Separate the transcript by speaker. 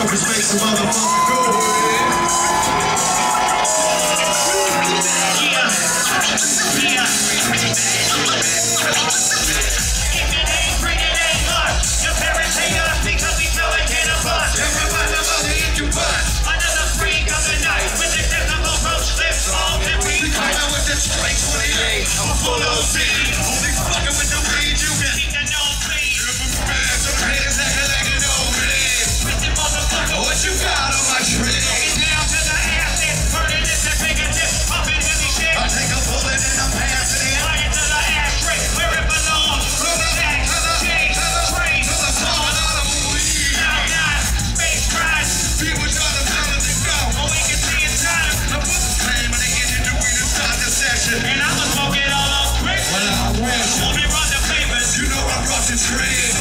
Speaker 1: Cause make some motherfucker go full OC, only fucking with the weed you can keep that no please. Some haters acting like they know me. Bitchin' motherfucker, what you got on my tree? Get down to the acid, burning this and bigger this, pumping heavy shit. I take a bullet and I'm passing it. Fly into the ashtray, where it belongs. Stacks, J's, trays, to the phone out of weed. Now, space crash. People trying to tell us to go. But we can see inside of the book. Claim when they get into weed inside the session. And I was smoking all. When I wish, you know I'm rushing straight.